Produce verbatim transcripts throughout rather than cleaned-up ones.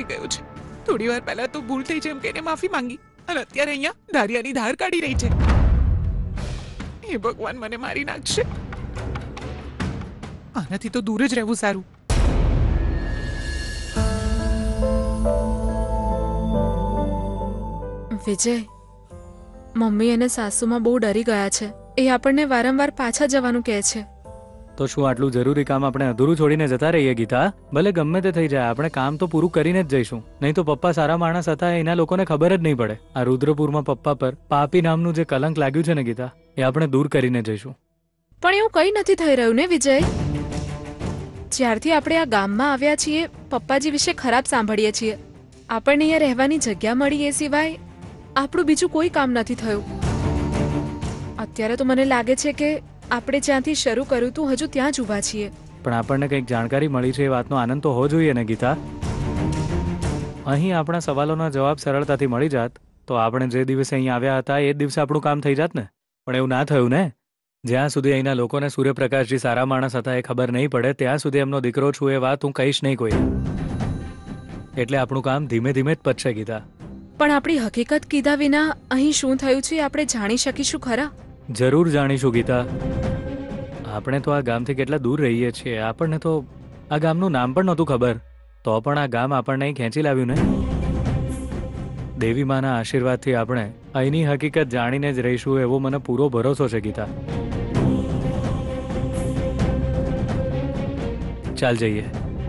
ગયો છે. થોડી વાર પહેલા તો ભૂલ થઈ છે એમ કહીને માફી માંગી અને અત્યારે અહીંયા ધારિયાની ધાર કાઢી રહી છે. હે ભગવાન, મને મારી નાખશે. આનાથી તો દૂર જ રહેવું સારું. વિજય, મમ્મી અને સાસુમાં બહુ ડરી ગયા છે. એ આપણને વારંવાર પાછા જવાનું કહે છે. તો શું આટલું જરૂરી કામ આપણે અધૂરું છોડીને જતા રહીએ ગીતા? ભલે ગમે તે થઈ જાય, આપણે કામ તો પૂરું કરીને જ જઈશું. નહીં તો પપ્પા સારા માણસ હતા એના લોકોને ખબર જ નહીં પડે. આ રુદ્રપુરમાં પપ્પા પર પાપી નામનું જે કલંક લાગ્યું છે ને ગીતા, એ આપણે દૂર કરીને જઈશું. પણ એવું કંઈ નથી થઈ રહ્યું ને વિજય. જ્યારથી આપણે આ ગામમાં આવ્યા છીએ પપ્પાજી વિશે ખરાબ સાંભળીએ છીએ. આપણને અહીંયા રહેવાની જગ્યા મળી એ સિવાય આપણું બીજું કોઈ કામ નથી થયું. અત્યારે તો મને લાગે છે કે આપણે જ્યાંથી શરૂ કર્યું હતું હજુ ત્યાં જ ઊભા છીએ. પણ આપણને કંઈક જાણકારી મળી છે એ વાતનો આનંદ તો હોવો જોઈએ ને ગીતા. અહીં આપણા સવાલોના જવાબ સરળતાથી મળી જાત તો આપણે જે દિવસે અહીં આવ્યા હતા એ જ દિવસે આપણું કામ થઈ જાત ને. પણ એવું ના થયું ને. જ્યાં સુધી અહીંના લોકોને સૂર્યપ્રકાશજી સારા માણસ હતા એ ખબર નહીં પડે ત્યાં સુધી એમનો દીકરો છું એ વાત હું કહીશ નહીં કોઈ. એટલે આપણું કામ ધીમે ધીમે જ પતશે ગીતા. પણ આપણી હકીકત કીધા વિના અહીં શું થયું છે આપણે જાણી શકીશું ખરા? જરૂર જાણીશું ગીતા. આપણે તો આ ગામથી કેટલા દૂર રહીએ છીએ, આપણને તો આ ગામનું નામ પણ નહોતું ખબર. તો પણ આ ગામ આપણને અહીં ખેંચી લાવ્યું ને. દેવી માના આશીર્વાદથી આપણે અહીંની હકીકત જાણીને જ રહીશું એવો મને પૂરો ભરોસો છે ગીતા. ચાલ જઈએ.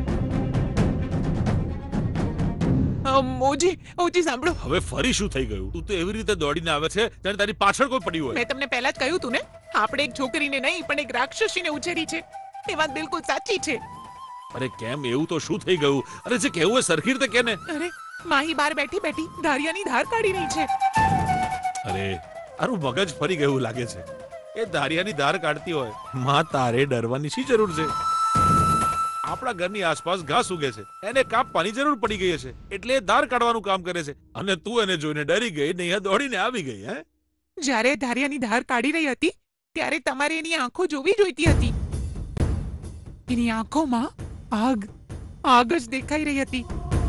મોજી ઓજી સાંભળો. હવે ફરી શું થઈ ગયું? તું તો એવી રીતે દોડીને આવે છે જાણે તારી પાછળ કોઈ પડ્યું હોય. મેં તમને પહેલા જ કહ્યું તું ને, આપણે એક છોકરીને નહીં પણ એક રાક્ષસીને ઉછેરી છે. એ વાત બિલકુલ સાચી છે. અરે કેમ એવું તો શું થઈ ગયું? અરે જે કહેવું હોય સરખી રીતે કે ને. અરે માહી બહાર બેઠી બેઠી ધારિયાની ધાર કાઢી રહી છે. અરે આરું મગજ ફરી ગયું લાગે છે. એ ધારિયાની ધાર કાઢતી હોય માં તારે ડરવાની શી જરૂર છે? આપણા ઘરની આસપાસ ઘાસ ઉગે છે, એને કાપવાની જરૂર પડી ગઈ છે એટલે એ ધાર કાઢવાનું કામ કરે છે અને તું એને જોઈને ડરી ગઈ ને અહીંયા દોડીને આવી ગઈ. હે, જ્યારે ધારિયાની ધાર કાઢી રહી હતી ત્યારે તમારે એની આંખો જોવી જોઈતી હતી. એની આંખોમાં આગ આગ જ દેખાઈ રહી હતી.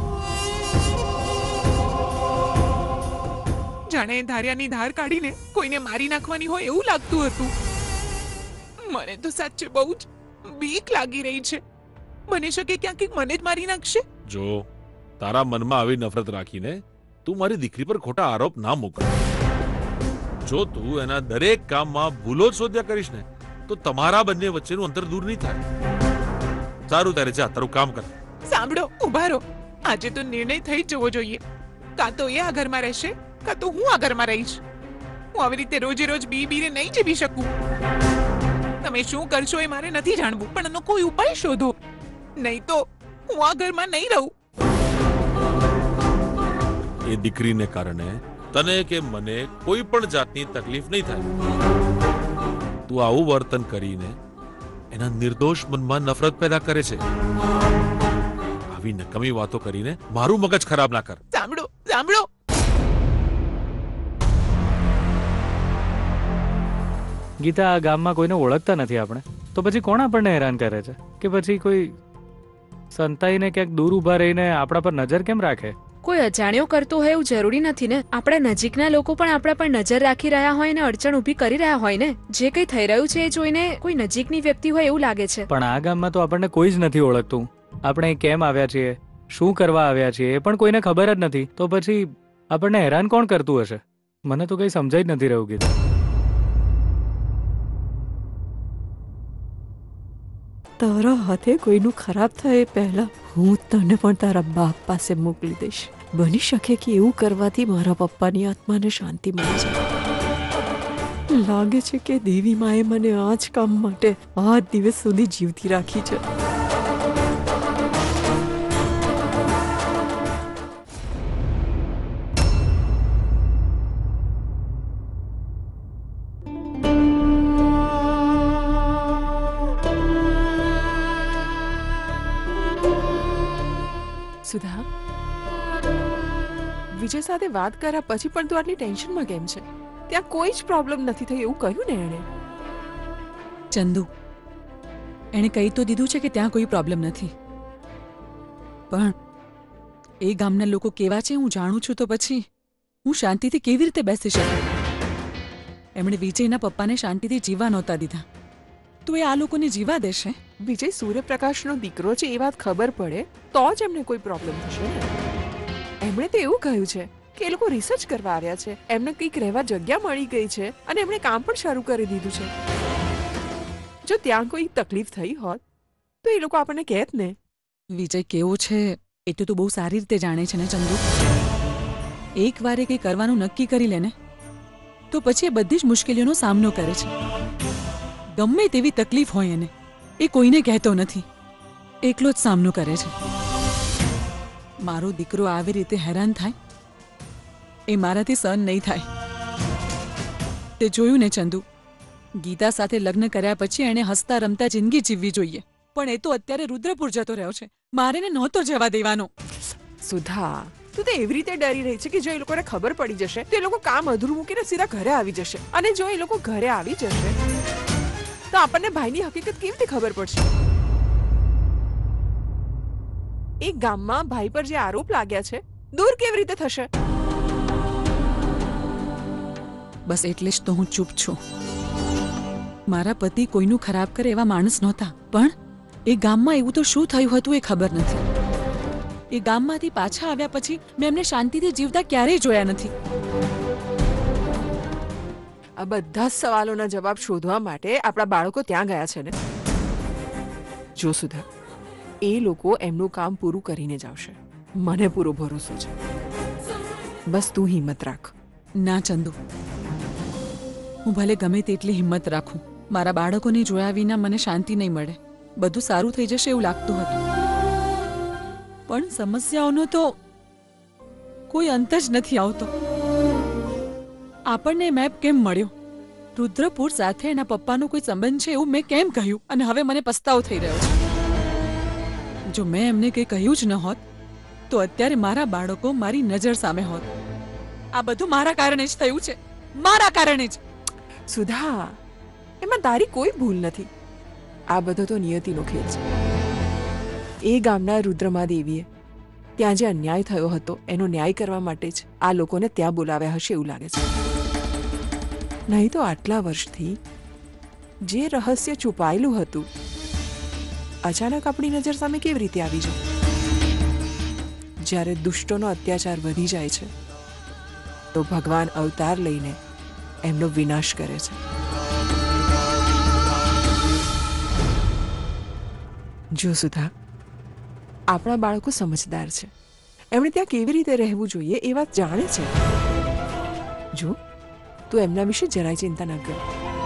જાણે ધારિયાની ધાર કાઢીને કોઈને મારી નાખવાની હોય એવું લાગતું હતું. મને તો સાચે બહુ જ બીક લાગી રહી છે. બની શકે ક્યાંક મને જ મારી નાખશે. જો તારા મનમાં આવી નફરત રાખીને તું મારી દીકરી પર ખોટા આરોપ ના મૂક. જો તું એના દરેક કામમાં ભૂલો જ શોધ્યા કરીશ ને તો તમારા બંને વચ્ચેનું અંતર દૂર નહીં થાય. સારું તારે જા તારું કામ કર. સાંભળો, ઉભા રહો. આજે તો નિર્ણય થઈ જ જવો જોઈએ. કાં તો એ આ ઘરમાં રહેશે કાં તો હું આ ઘરમાં રહીશ. હું આવી રીતે રોજે રોજ બી બીને નહીં જીવી શકું. તમે શું કરશો એ મારે નથી જાણવું, પણ એનો કોઈ ઉપાય શોધો. નહીં તો હું આ ઘરમાં નહીં રહું. એ દીકરીને કારણે તને કે મને કોઈ પણ જાતની તકલીફ નહીં થાય. તું આવું વર્તન કરીને એના નિર્દોષ મનમાં નફરત પેદા કરે છે. આવી નકમી વાતો કરીને મારું મગજ ખરાબ ના કર. સાંભળો સાંભળો. ગીતા, આ ગામમાં કોઈને ઓળખતા નથી આપણે, તો પછી કોણ આપણને હેરાન કરે છે? કે પછી કોઈ સંતાઈને ક્યાંક દૂર ઉભા રહીને આપણા પર નજર કેમ રાખે? કોઈ અજાણ્યો કરતો હોય એવું જરૂરી નથી ને. આપણા નજીકના લોકો પણ આપણા પર નજર રાખી રહ્યા હોય ને અડચણ ઊભી કરી રહ્યા હોય ને. જે કંઈ થઈ રહ્યું છે એ જોઈને કોઈ નજીકની વ્યક્તિ હોય એવું લાગે છે. પણ આ ગામમાં તો આપણને કોઈ જ નથી ઓળખતું. આપણે કેમ આવ્યા છીએ, શું કરવા આવ્યા છીએ એ પણ કોઈને ખબર જ નથી. તો પછી આપણને હેરાન કોણ કરતું હશે? મને તો કંઈ સમજાઈ જ નથી રહ્યું ગીતા. તારા હાથે કોઈનું ખરાબ થાય પહેલા હું તને પણ તારા બાપ પાસે મોકલી દઈશ. બની શકે કે એવું કરવાથી મારા પપ્પાની આત્માને શાંતિ મળી જાય. લાગે છે કે દેવી માએ મને આ જ કામ માટે આ દિવસ સુધી જીવતી રાખી છે. સુધા, વિજય સાથે વાત કર્યા પછી પણ તું આટલી ટેન્શનમાં કેમ છે? ત્યાં કોઈ જ પ્રોબ્લેમ નથી થઈ એવું કહ્યું ને એણે? ચંદુ, એણે કહી તો દીધું છે કે ત્યાં કોઈ પ્રોબ્લેમ નથી, પણ એ ગામના લોકો કેવા છે હું જાણું છું તો પછી હું શાંતિથી કેવી રીતે બેસી શકું? એમણે વિજયના પપ્પાને શાંતિથી જીવવા નહોતા દીધા, તો એ આ લોકોને જીવા દેશે? વિજય સૂર્યપ્રકાશનો દીકરો છે એ વાત ખબર પડે તો જ એમને કોઈ પ્રોબ્લેમ થશે ને. એમણે તો એવું કહ્યું છે કે એ લોકો રિસર્ચ કરવા આવ્યા છે, એમને કંઈક રહેવા જગ્યા મળી ગઈ છે અને એમણે કામ પણ શરૂ કરી દીધું છે. જો ત્યાં કોઈ તકલીફ થઈ હોત તો એ લોકો આપણને કહેત ને. વિજય કેવો છે એ તો તું બહુ સારી રીતે જાણે છે ને ચંદુ. એક વારે કંઈ કરવાનું નક્કી કરી લે ને તો પછી એ બધી જ મુશ્કેલીઓનો સામનો કરે છે. ગમે તેવી તકલીફ હોય એને એ કોઈને કહેતો નથી, એકલો જ સામનો કરે છે. મારો દીકરો આવી રીતે હેરાન થાય એ મારાથી સહન નહીં થાય. તે જોયું ને ચંદુ, ગીતા સાથે લગ્ન કર્યા પછી એણે હસતા રમતા જિંદગી જીવવી જોઈએ, પણ એ તો અત્યારે રુદ્રપુર જતો રહ્યો છે. મારે ને નહોતો જવા દેવાનો. સુધા, તું તો એવી રીતે ડરી રહી છે કે જો એ લોકોને ખબર પડી જશે તો એ લોકો કામ અધૂરું મૂકીને સીધા ઘરે આવી જશે, અને જો એ લોકો ઘરે આવી જશે તો આપણને ભાઈની હકીકત કેવી રીતે ખબર પડશે? એક ગામમાં ભાઈ પર જે આરોપ લાગ્યા છે દૂર કેવી રીતે થશે? બસ એટલે જ તો હું ચૂપ છું. મારા પતિ કોઈનું ખરાબ કરે એવા માણસ નહોતા, પણ એ ગામમાં એવું તો શું થયું હતું એ ખબર નથી. એ ગામમાંથી પાછા આવ્યા પછી મેં એમને શાંતિથી જીવતા ક્યારેય જોયા નથી. આ બધા જ સવાલોના જવાબ શોધવા માટે આપણા બાળકો ત્યાં ગયા છે ને. જો સુધા, એ લોકો એમનું કામ પૂરું કરીને જ આવશે, મને પૂરો ભરોસો છે. બસ તું હિંમત રાખ. ના ચંદુ, હું ભલે ગમે તેટલી હિંમત રાખું, મારા બાળકોને જોયા વિના મને શાંતિ નહીં મળે. બધું સારું થઈ જશે એવું લાગતું હતું, પણ સમસ્યાઓનો તો કોઈ અંત જ નથી આવતો. આપણને મેપ કેમ મળ્યો? રુદ્રપુર સાથે એના પપ્પાનો કોઈ સંબંધ છે એવું મેં કેમ કહ્યું? અને હવે મને પસ્તાવો થઈ રહ્યો છે. જો મેં એમને કંઈ કહ્યું જ ન હોત તો અત્યારે મારા બાળકો મારી નજર સામે હોત. આ બધું મારા કારણે જ થયું છે, મારા કારણે જ. સુધા, એમાં તારી કોઈ ભૂલ નથી. આ બધો તો નિયતિનો ખેલ છે. એ ગામના રુદ્રમા દેવીએ ત્યાં જે અન્યાય થયો હતો એનો ન્યાય કરવા માટે જ આ લોકોને ત્યાં બોલાવ્યા હશે એવું લાગે છે. નહીં તો આટલા વર્ષથી જે રહસ્ય છુપાયેલું હતું અચાનક આપણી નજર સામે કેવી રીતે આવી જાય? જ્યારે દુષ્ટોનો અત્યાચાર વધી જાય છે તો ભગવાન અવતાર લઈને એમનો વિનાશ કરે છે. જો સુધા, આપણા બાળકો સમજદાર છે, એમણે ત્યાં કેવી રીતે રહેવું જોઈએ એ વાત જાણે છે. જો તું એમના વિશે જરાય ચિંતા ન કર.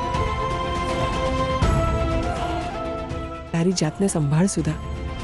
તારી જાતને સંભાળ સુધા.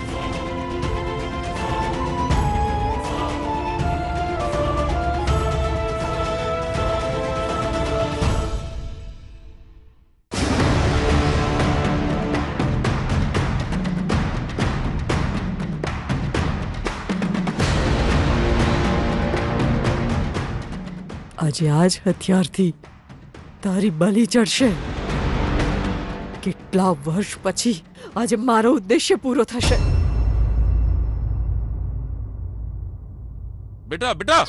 આજે આ જ હથિયારથી તારી બલી ચડશે. કેટલા વર્ષ પછી આજે મારો ઉદ્દેશ્ય પૂરો થશે. બેટા બેટા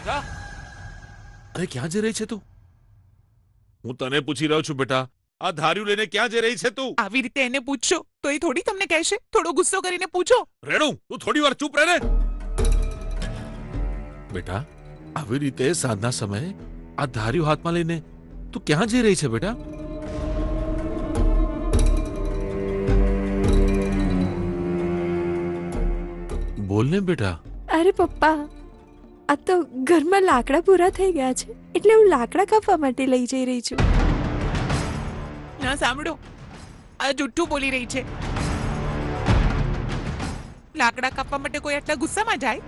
અરે ક્યાં જઈ રહી છે તું? હું તને પૂછી રહ્યો છું બેટા, આ ધાર્યું લઈને ક્યાં જઈ રહી છે તું? આવી રીતે એને પૂછશો તો એ થોડી તમને કહેશે. થોડો ગુસ્સો કરીને પૂછો. રેણુ, તું થોડી વાર ચૂપ રહે ને. બેટા, આવી રીતે સાંજના સમયે આ ધાર્યું હાથમાં લઈને તું ક્યાં જઈ રહી છે બેટા? બોલ ને બેટા. અરે પપ્પા, આ તો ઘરમાં લાકડા પૂરા થઈ ગયા છે એટલે હું લાકડા કાપવા માટે લઈ જઈ રહી છું. ના સાંભળો, આ જુઠ્ઠું બોલી રહી છે. લાકડા કાપવા માટે કોઈ આટલા ગુસ્સામાં જાય?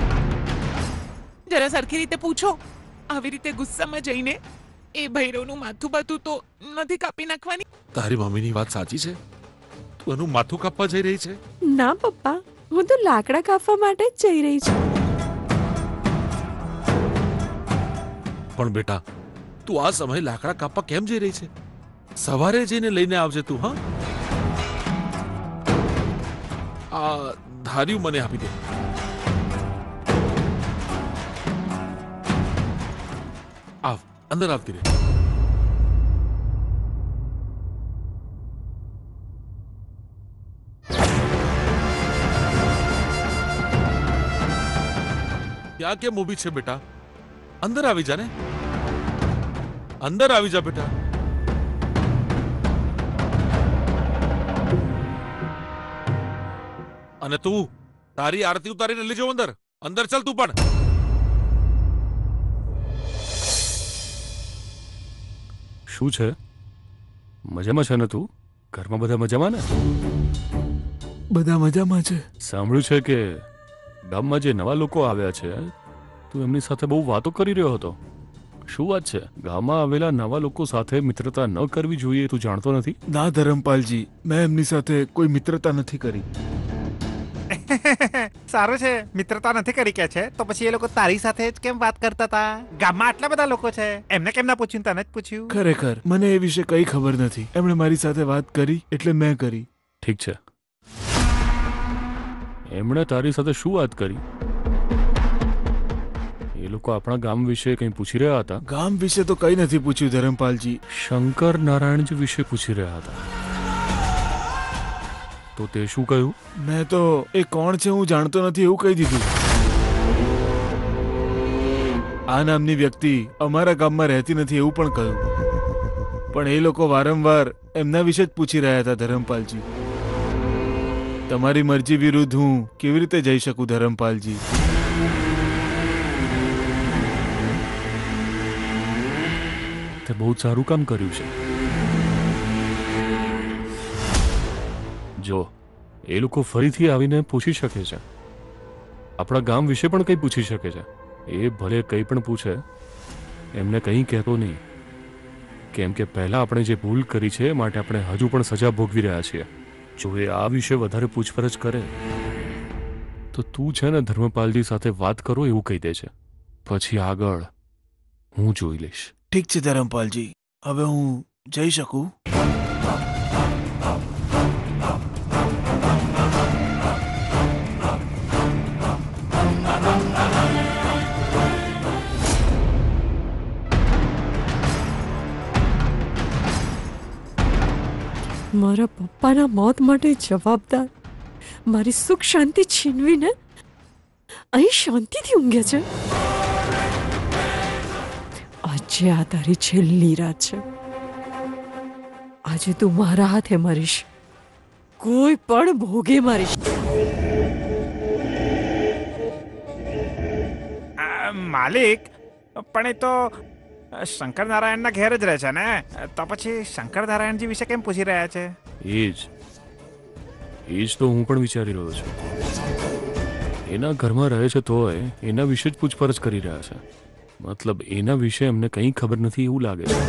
જરા સરખી રીતે પૂછો. આવી રીતે ગુસ્સામાં જઈને એ ભૈરવનું માથું બાથું તો નથી કાપી નાખવાની? તારી મમ્મીની વાત સાચી છે? તું એનું માથું કાપવા જઈ રહી છે? ના પપ્પા, હું તો લાકડા કાપવા માટે જ જઈ રહી છું. પણ બેટા, તું આ સમયે લાકડા કાપવા કેમ જઈ રહી છે? સવારે જઈને લઈને આવજે તું. હા, આ ધાર્યું મને આપી દે. અંદર આવતી રહે. ત્યાં કેમ ઊભી છે બેટા? અંદર આવી જા ને, અંદર આવી જા બેટા. અને તું તારી આરતી ઉતારીને લઈ જાઓ અંદર. અંદર ચાલ તું પણ. શું છે? મજામાં છે ને તું? ઘરમાં બધા મજામાં ને? બધા મજામાં છે. સાંભળ્યું છે કે ગામમાં જે નવા લોકો આવ્યા છે તું એમની સાથે બહુ વાતો કરી રહ્યો હતો. શું વાત છે? ગામમાં આવેલા નવા લોકો સાથે મિત્રતા ન કરવી જોઈએ તું જાણતો નથી? ના ધરમપાલજી, મેં એમની સાથે કોઈ મિત્રતા નથી કરી. સારું છે, મિત્રતા નથી કરી કે છે તો પછી એ લોકો તારી સાથે જ કેમ વાત કરતા હતા? ગામમાં આટલા બધા લોકો છે, એમને કેમ ના પૂછ્યું? તને જ પૂછ્યું? ખરેખર મને એ વિશે કઈ ખબર નથી. એમણે મારી સાથે વાત કરી એટલે મેં કરી. ઠીક છે, એમણે તારી સાથે શું વાત કરી? એ લોકો આપણા ગામ વિશે કંઈ પૂછી રહ્યા હતા? ગામ વિશે તો કઈ નથી પૂછ્યું ધરમપાલજી. શંકર નારાયણજી વિશે પૂછી રહ્યા હતા. તો તે શું કહ્યું? મેં તો એ કોણ છે હું જાણતો નથી એવું કહી દીધું. આ નામની વ્યક્તિ અમારા ગામમાં રહેતી નથી એવું પણ કહ્યું. પણ એ લોકો વારંવાર એમના વિશે જ પૂછી રહ્યા હતા ધરમપાલજી. તમારી મરજી વિરુદ્ધ હું કેવી રીતે જઈ શકું ધરમપાલજી? તે બહુ સારું કામ કર્યું છે. જો એ લોકો ફરીથી આવીને પૂછી શકે છે, આપણા ગામ વિશે પણ કંઈ પૂછી શકે છે. એ ભલે કંઈ પણ પૂછે, એમને કંઈ કહેતો નહીં, કેમ કે પહેલાં આપણે જે ભૂલ કરી છે એ માટે આપણે હજુ પણ સજા ભોગવી રહ્યા છીએ. જો એ આ વિશે વધારે પૂછપરછ કરે તો તું છે ને ધર્મપાલજી સાથે વાત કરો એવું કહી દે છે. પછી આગળ હું જોઈ લઈશ. ઠીક છે ધરમપાલજી, હવે હું જઈ શકું? મારા પપ્પાના મોત માટે જવાબદાર મારી સુખ શાંતિ છીનવીને અહીં શાંતિથી ઊંઘે છે. આજે આ તારી છેલ્લી રાત છે. આજે તું મારા હાથે મરીશ, કોઈ પણ ભોગે મરીશ. માલિક, પણ એ તો શંકર નારાયણના ઘેર જ રહે છે ને, તો પછી શંકર નારાયણજી વિશે કેમ પૂછી રહ્યા છે? એ જ એ જ તો હું પણ વિચારી રહ્યો છું. એના ઘરમાં રહે છે તોય એના વિશે જ પૂછપરછ કરી રહ્યા છે. મતલબ એના વિશે એમને કંઈ ખબર નથી એવું લાગે છે.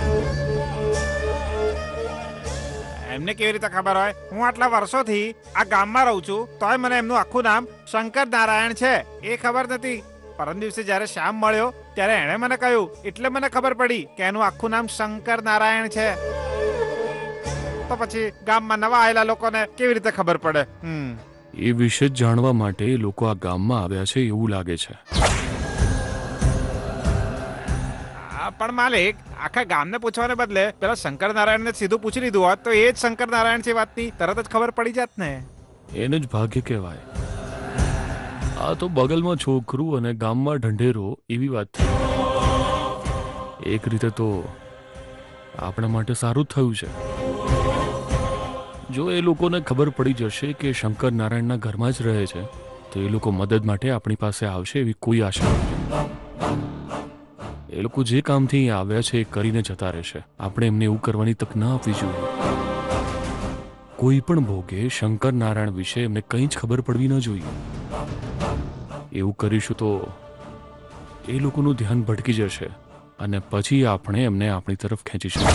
એમને કેવી રીતે ખબર હોય? હું આટલા વર્ષોથી આ ગામમાં રહું છું તોય મને એમનું આખું નામ શંકર નારાયણ છે એ ખબર નથી. પરમ દિવસે જ્યારે શ્યામ મળ્યો ત્યારે એણે મને કહ્યું, એટલે મને ખબર પડી કે એનું આખું નામ શંકર નારાયણ છે. તો પછી ગામમાં નવા આવેલા લોકોને કેવી રીતે ખબર પડે? હમ એ વિશે જ જાણવા માટે લોકો આ ગામમાં આવ્યા છે એવું લાગે છે. પણ માલિક, આખા ગામને પૂછવાને બદલે પેલા શંકર નારાયણને સીધું પૂછી લીધું હોત તો એ જ શંકર નારાયણ છે વાતની તરત જ ખબર પડી જાત ને. એને જ ભાગ્ય કહેવાય. આ તો બગલમાં છોકરું અને ગામમાં ઢંઢેરો એવી વાત થઈ. એક રીતે તો આપણા માટે સારું જ થયું છે. જો એ લોકોને ખબર પડી જશે કે શંકર નારાયણના ઘરમાં જ રહે છે તો એ લોકો મદદ માટે આપણી પાસે આવશે એવી કોઈ આશા નથી. એ લોકો જે કામથી અહીં આવ્યા છે એ કરીને જતા રહેશે. આપણે એમને એવું કરવાની તક ના આપવી જોઈએ. કોઈ પણ ભોગે શંકર નારાયણ વિશે એમને કંઈ જ ખબર પડવી ન જોઈએ. એવું કરીશું તો એ લોકોનું ધ્યાન ભટકી જશે અને પછી આપણે એમને આપણી તરફ ખેંચીશું.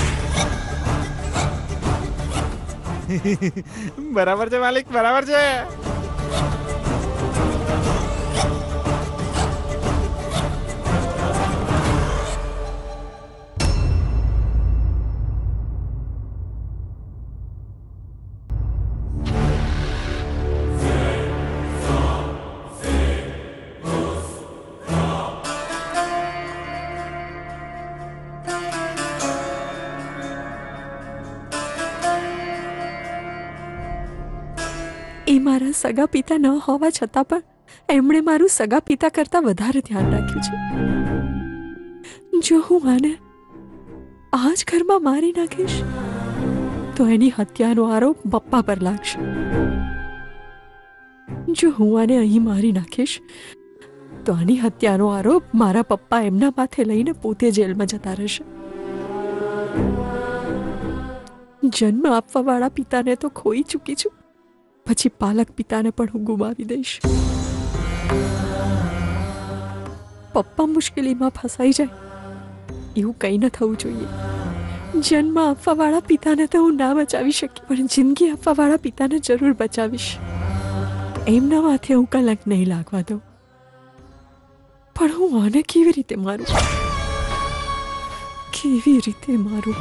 બરાબર છે માલિક, બરાબર છે. એ મારા સગા પિતા ન હોવા છતાં પણ એમણે મારું સગા પિતા કરતાં વધારે ધ્યાન રાખ્યું છે. જો હું આને આ જ ઘરમાં મારી નાખીશ તો એની હત્યાનો આરોપ પપ્પા પર લાગશે. જો હું આને અહીં મારી નાખીશ તો આની હત્યાનો આરોપ મારા પપ્પા એમના માથે લઈને પોતે જેલમાં જતા રહેશે. જન્મ આપવાવાળા પિતાને તો ખોઈ ચૂકી છું, પછી પાલક પિતાને પણ હું ગુમાવી દઈશ. પપ્પા મુશ્કેલીમાં ફસાઈ જાય એવું કંઈ ન થવું જોઈએ. જન્મ આપવાવાળા પિતાને તો હું ના બચાવી શકી, પણ જિંદગી આપવાવાળા પિતાને જરૂર બચાવીશ. એમના માથે હું કલંક નહીં લાગવા દઉં. પણ હું આને કેવી રીતે મારું કેવી રીતે મારું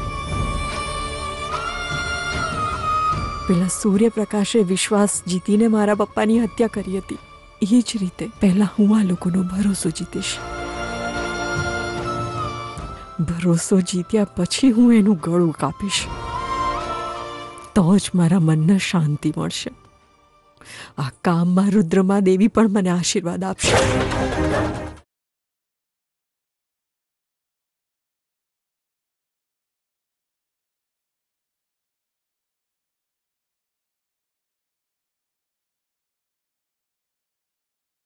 પેલા સૂર્યપ્રકાશે વિશ્વાસ જીતીને મારા પપ્પાની હત્યા કરી હતી, એ જ રીતે પહેલા હું આ લોકોનો ભરોસો જીતીશ. ભરોસો જીત્યા પછી હું એનું ગળું કાપીશ. તો જ મારા મનને શાંતિ મળશે. આ કામમાં રુદ્રમા દેવી પણ મને આશીર્વાદ આપશે.